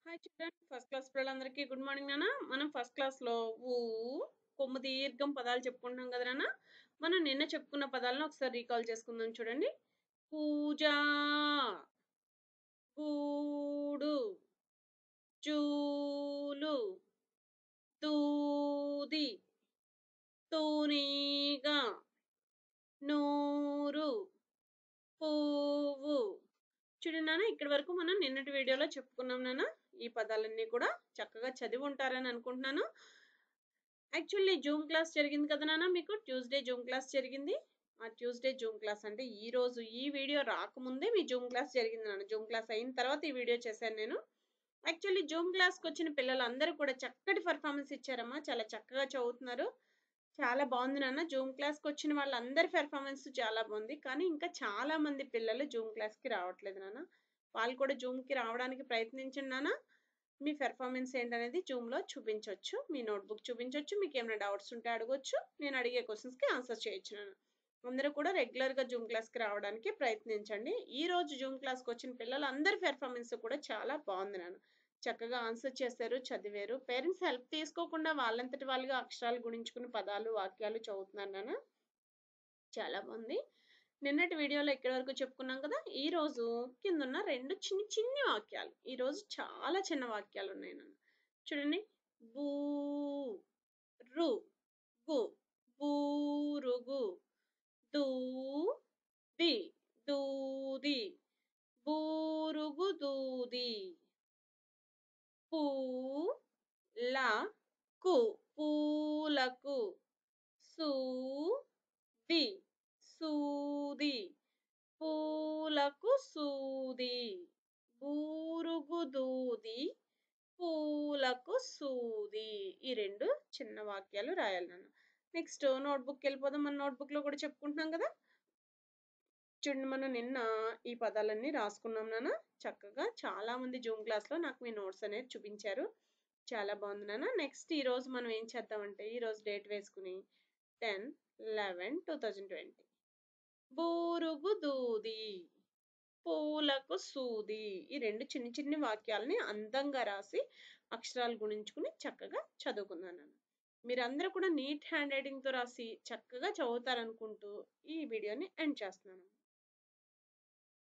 Hi children first class పిల్లలందరికీ good morning నాన్న. మనం ఫస్ట్ క్లాస్ లో ఊ కొమ్ము దీర్ఘం పదాలు చెప్పుకుంటున్నాం కదా నాన్న. మనం నిన్న చెప్పుకున్న పదాలను ఒకసారి రీకాల్ చేసుకుందాం. చూడండి, పూజ, గూడు, జూలు, దూది, తూనీగ, నూరు, పువ్వు. చూడండి నాన్న, ఇక్కడి వరకు మనం నిన్నటి వీడియోలో చెప్పుకున్నాం నాన్న. ఈ పదాలన్నీ కూడా చక్కగా చదివి ఉంటారని అనుకుంటున్నాను. యాక్చువల్లీ జూమ్ క్లాస్ జరిగింది కదా నాన్న, మీకు ట్యూస్డే జూమ్ క్లాస్ జరిగింది. ఆ ట్యూస్డే జూమ్ క్లాస్ అంటే ఈ రోజు ఈ వీడియో రాకముందే మీ జూమ్ క్లాస్ జరిగింది నాన్న. జూమ్ క్లాస్ అయిన తర్వాత ఈ వీడియో చేశాను నేను. యాక్చువల్లీ జూమ్ క్లాస్కి వచ్చిన పిల్లలందరూ కూడా చక్కటి పర్ఫార్మెన్స్ ఇచ్చారమ్మా. చాలా చక్కగా చదువుతున్నారు. చాలా బాగుంది నాన్న. జూమ్ క్లాస్కి వచ్చిన వాళ్ళందరి పెర్ఫార్మెన్స్ చాలా బాగుంది. కానీ ఇంకా చాలా మంది పిల్లలు జూమ్ క్లాస్కి రావట్లేదు నాన్న. వాళ్ళు కూడా జూమ్కి రావడానికి ప్రయత్నించండి నాన్న. మీ పెర్ఫార్మెన్స్ ఏంటనేది జూమ్లో చూపించవచ్చు. మీ నోట్బుక్ చూపించవచ్చు. మీకు ఏమైనా డౌట్స్ ఉంటే అడగొచ్చు. నేను అడిగే క్వశ్చన్స్కి ఆన్సర్ చేయొచ్చు నాన్న. అందరూ కూడా రెగ్యులర్గా జూమ్ క్లాస్కి రావడానికి ప్రయత్నించండి. ఈ రోజు జూమ్ క్లాస్కి వచ్చిన పిల్లలు అందరి పెర్ఫార్మెన్స్ కూడా చాలా బాగుంది నాన్న. చక్కగా ఆన్సర్ చేశారు, చదివారు. పేరెంట్స్ హెల్ప్ తీసుకోకుండా వాళ్ళంతటి వాళ్ళుగా అక్షరాలు గుణించుకుని పదాలు వాక్యాలు చదువుతున్నారు నాన్న. చాలా బాగుంది. నిన్నటి వీడియోలో ఇక్కడి వరకు చెప్పుకున్నాం కదా. ఈ రోజు కింద ఉన్న రెండు చిన్ని వాక్యాలు. ఈ రోజు చాలా చిన్న వాక్యాలు ఉన్నాయి నాన్న. చూడండి, బూ రు గు బూరుగు, దూది దూది బూరుగు దూది, పూలకు పూలకు, సూది సూది పూలకు సూది, బూరుగు దూది పూలకు సూది. ఈ రెండు చిన్న వాక్యాలు రాయాలి నాన్న. నెక్స్ట్ నోట్బుక్ వెళ్ళిపోదాం. మన నోట్బుక్ లో కూడా చెప్పుకుంటున్నాం కదా. చూడండి, మనం నిన్న ఈ పదాలన్నీ రాసుకున్నాం నాన్న. చక్కగా చాలా మంది జూమ్ క్లాస్ లో నాకు మీ నోట్స్ అనేది చూపించారు. చాలా బాగుంది నాన్న. నెక్స్ట్ ఈ రోజు మనం ఏం చేద్దామంటే, ఈ రోజు డేట్ వేసుకుని 10/11/2020 బూరుగు దూది పూలకు సూది, ఈ రెండు చిన్ని వాక్యాలని అందంగా రాసి అక్షరాలు గుణించుకుని చక్కగా చదువుకున్నాను. మీరందరూ కూడా నీట్ హ్యాండ్ రైటింగ్ తో రాసి చక్కగా చదువుతారనుకుంటూ ఈ వీడియోని ఎండ్ చేస్తున్నాను.